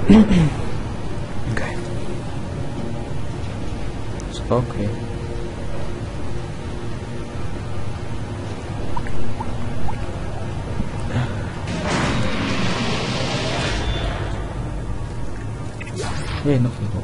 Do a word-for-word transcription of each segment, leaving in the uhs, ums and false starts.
Okay. Ist okay. Nee, noch nicht.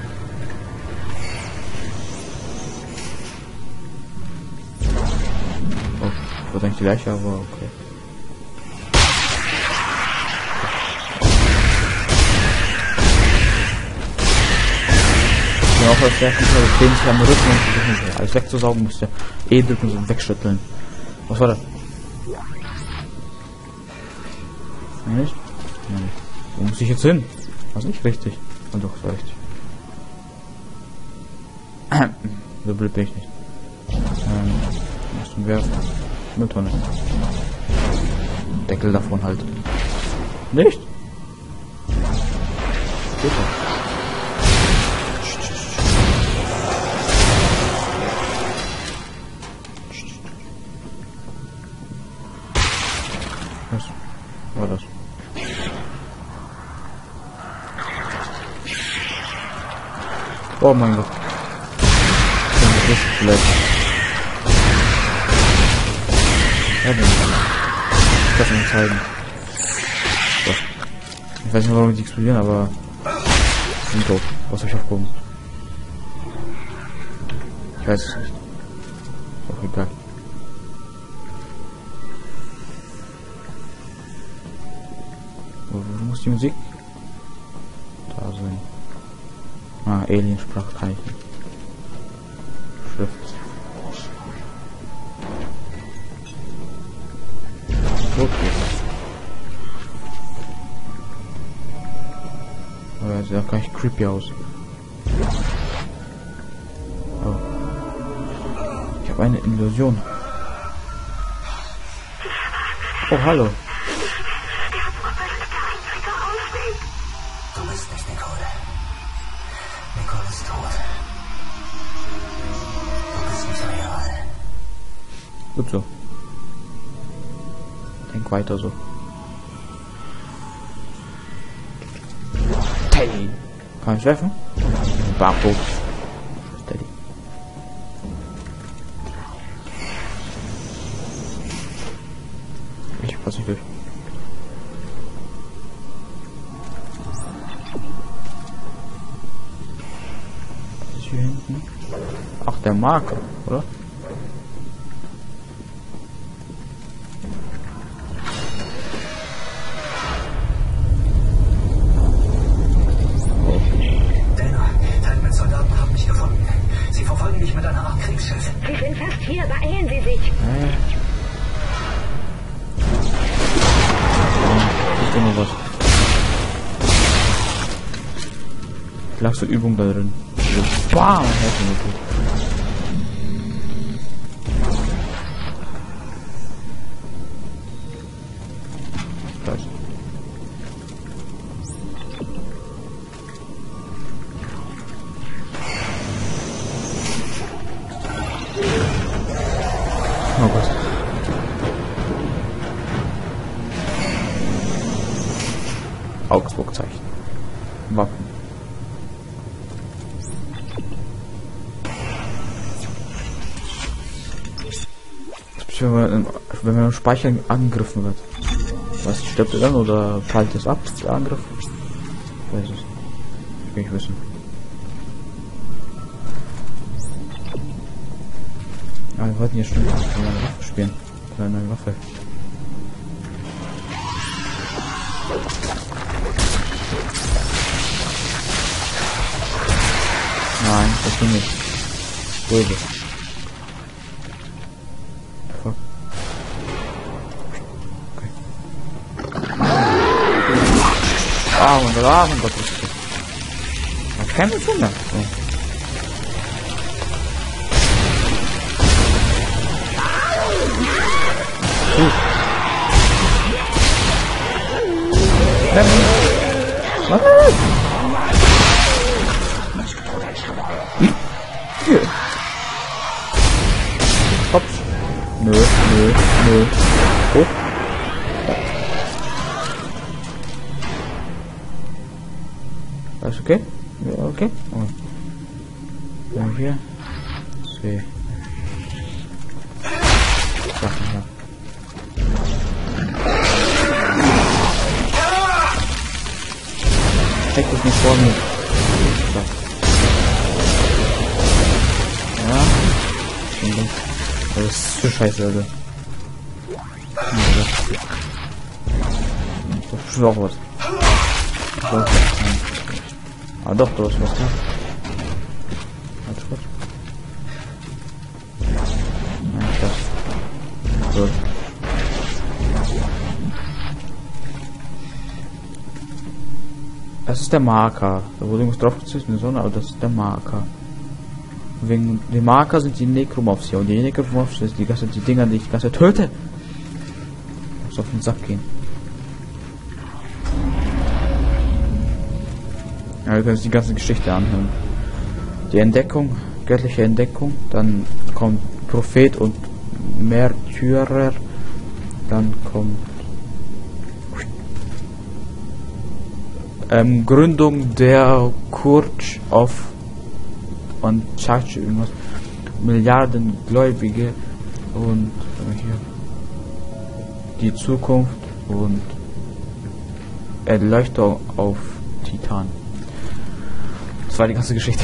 Oh, wird eigentlich die gleiche, aber okay. Ja, auch als Werfen, also stehen sich am Rücken und versuchen alles wegzusaugen, musst du E drücken und wegschütteln. Was war das? Nicht? Nein. Wo muss ich jetzt hin? Was nicht richtig? Und doch, so richtig. So blöd bin ich nicht. Ähm, was zum Werfen? Mülltonne. Deckel davon halt. Nicht? Geht doch. Was war das? Oh mein Gott. Das ist vielleicht. Ja, dann. Ich kann es mir zeigen. So. Ich weiß nicht, warum die explodieren, aber. Die sind tot. Was soll ich aufkommen? Ich weiß es nicht. Ist auch egal. Wo, wo muss die Musik? Da sein. Ah, Alien-Sprachzeichen. Schrift. Okay. Aber er sieht auch gar nicht creepy aus. Oh. Ich habe eine Illusion. Oh, hallo. Du bist nicht Nicole. Nicole ist tot. Du bist nicht real. Gut so. Denk weiter so. Teddy. Kann ich treffen? Bartwuchs. Teddy. Ich passe nicht durch. Was ist hier hinten? Ach, der Marker, oder? Sie sind fast hier, beeilen Sie sich. Äh. Ich tue nur was. Ich lag so Übung da drin. So, bam! Hälfte mir gut. Gleich. Oh Gott. Augsburg-Zeichen. Wappen. Wenn man, wenn man im Speicher angegriffen wird. Was, stirbt er dann oder fällt es ab, der Angriff? Ich weiß es. Ich will nicht wissen. Ah, wir wollten hier schon eine Waffe spielen. Eine neue Waffe. Nein, das ging nicht. Böse. Fuck. Okay. Ah, und da, mein Gott, was ist das? Man kennt es schon, ne? So. Gut. Was? Hopp. Nö, nö, nö. Gut. Alles okay? Ja, okay. Und dann hier. C. Sachen, ja. Steck dich nicht vor mir. So. Ja. Das ist für Scheiße, Alter. Das ist auch was. So. Ah doch, du hast was da. Warte kurz. Nein, das. So. Das ist der Marker. Da wurde irgendwas drauf gezogen, eine Sonne, aber das ist der Marker. Wegen dem Marker sind die Necromorphs hier. Und die Necromorphs sind die ganze die Dinger, die ich die ganze Zeit töte. Muss auf den Sack gehen. Ja, wir können uns die ganze Geschichte anhören. Die Entdeckung, göttliche Entdeckung, dann kommt Prophet und Märtyrer, dann kommt ähm, Gründung der Church of und Church irgendwas, Milliarden Gläubige und äh, hier die Zukunft und Erleuchtung auf Titan. Das war die ganze Geschichte.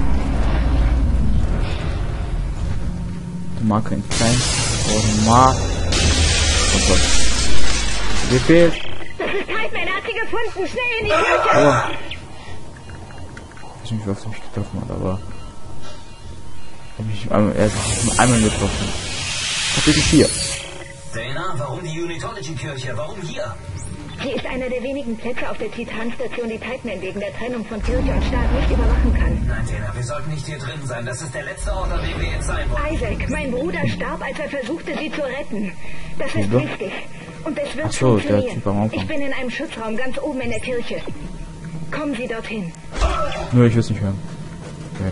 Die Marke in klein. Und Mark. Oh Gott. Wie viel? Das ist Titan, er hat sie gefunden. Schnell in die Kirche. Aber. Ich weiß nicht, was mich getroffen hat, aber. Hab mich einmal, er hat mich einmal getroffen. Kapitel vier. Dana, warum die Unitology-Kirche? Warum hier? Sie ist einer der wenigen Plätze auf der Titanstation, die Titan wegen der Trennung von Kirche und Staat nicht überwachen kann. Nein, Dana, wir sollten nicht hier drin sein. Das ist der letzte Ort, an dem wir jetzt sein wollen. Isaac, mein Bruder starb, als er versuchte, sie zu retten. Das ist Ja. wichtig. Und es wird Ach so, der funktionieren. Typ am Anfang. Ich bin in einem Schutzraum ganz oben in der Kirche. Kommen Sie dorthin. Nur ich will es nicht hören. Weg.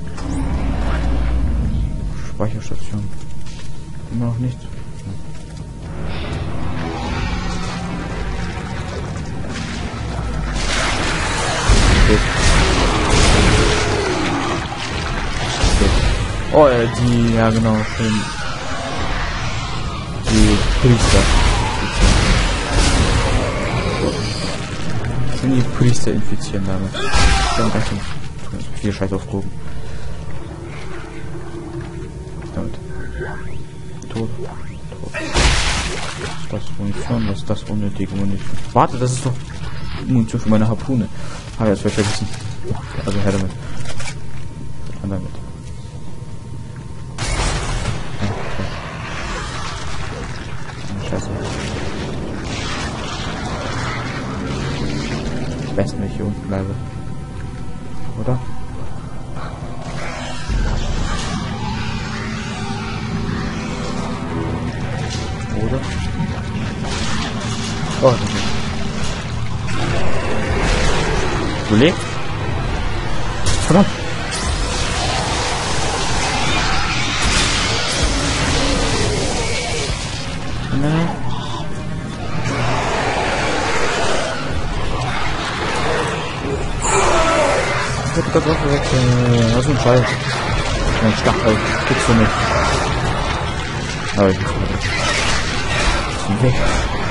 Speicherstation. Immer noch nicht. Oh, äh, die, ja genau, schön. Die Priester. Sind die Priester infizieren damit. Die haben ganz schön viel Scheiß aufgehoben. Damit. Tot. Tot. Was ist das Munition? Was ist das unnötige Munition? Warte, das ist doch Munition für meine Harpune. Habe ich jetzt vergessen. Also her damit. Und damit. Scheiße. Am besten, wenn ich hier unten bleibe. Oder? Oder? Oh, das ist. Du lebst? Verdammt! Nein. Ich hab grad was weg. Was ist ein Scheiß? Mein Stachel. Gibt's für mich. Aber ich muss weg. Weg.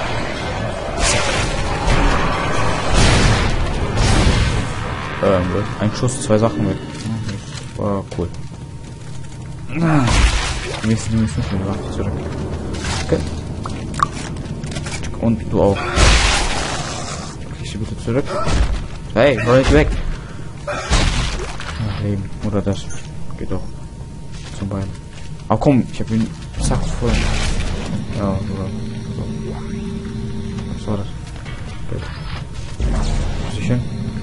Ähm, ein Schuss, zwei Sachen weg. Das war cool. Die nächste Dimension mehr zurück. Okay. Und du auch. Kriegst du bitte zurück. Hey, roll nicht weg. Ach, Leben. Oder das. Geht doch. Zum Bein. Aber komm, ich hab ihn. Zack, voll. Ja, oder. So. Was war das? Gut. Sicher?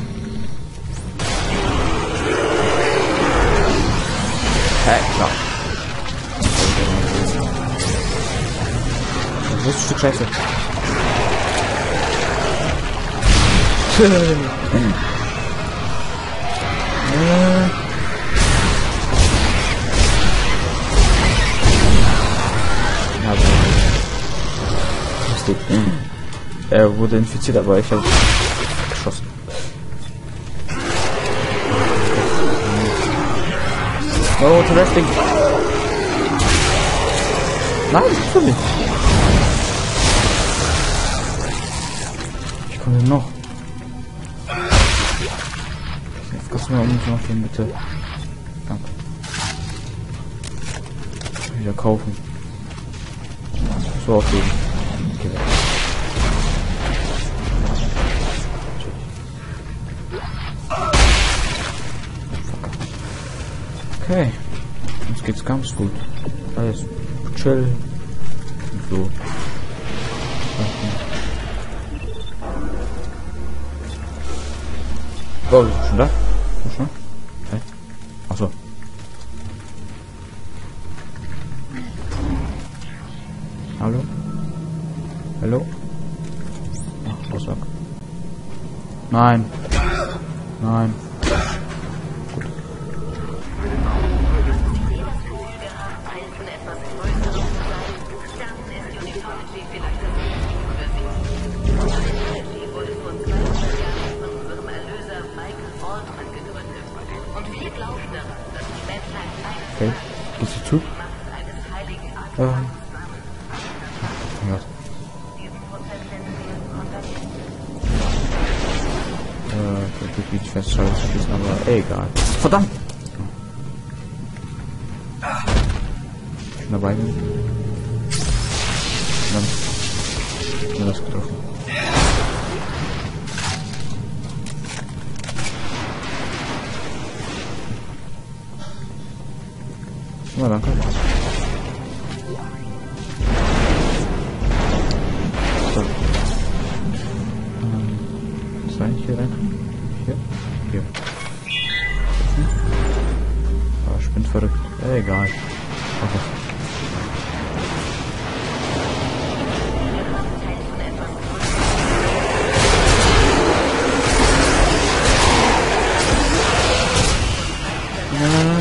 Hey, klar. Das ist ein Stück Scheiße. Er wurde infiziert, aber ich habe geschossen. Oh, to Wrestling. Nein, natürlich. Ich komme noch. Jetzt kannst du mir unbedingt noch den bitte. Danke. Wieder kaufen. So aufheben. Okay. Okay, uns geht's ganz gut. Alles chill. Und so. Oh, bist du schon da? Bist du schon? Hey. Achso. Hallo? Hallo? Ach, was sag? Nein. Nein. Okay, gehst du zu? Ähm. Ja. Äh, ich will nicht festschalten, aber egal. Verdammt! Ich bin dabei. Dann mir das getroffen. Na, danke. So. Ähm, was soll ich hier rein? Hier? Hier. Hm? Ah, ich bin verrückt. Äh, egal. Okay. Nein, nein, nein.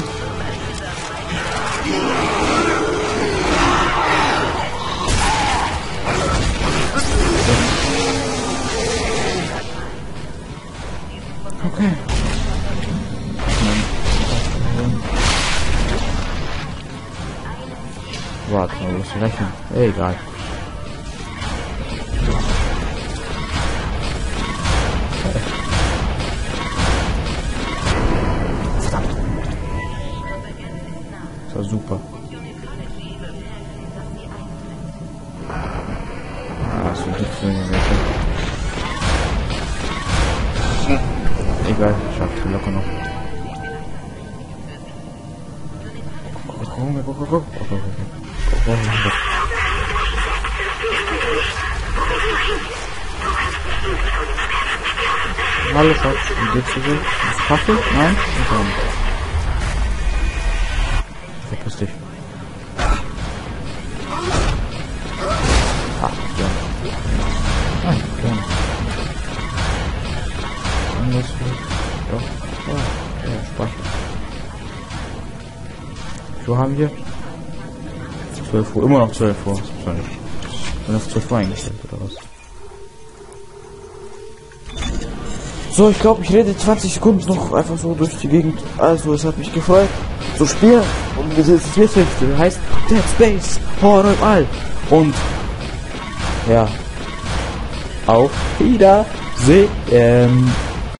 Okay. Warte mal, wo ist die Rechnung? Egal. Verdammt. Das war super. Ah, so dick für den Wechsel. Egal, ich schaff die locker noch. Guck, guck, guck, guck, guck. Hallo Schatz, wie geht's dir so? Ist Kaffee? Nein? Okay. Verpiss dich. Ah, ja. Nein, gerne. Anders ja, ja, ja, Speicher. So haben wir zwölf Uhr, immer noch zwölf Uhr. Wenn das zwölf Uhr eingestellt oder was? So, ich glaube, ich rede zwanzig Sekunden noch einfach so durch die Gegend. Also, es hat mich gefreut zu spielen. Und das ist das Wichtigste. Heißt Dead Space Horror im All. Und ja, auf Wiedersehen.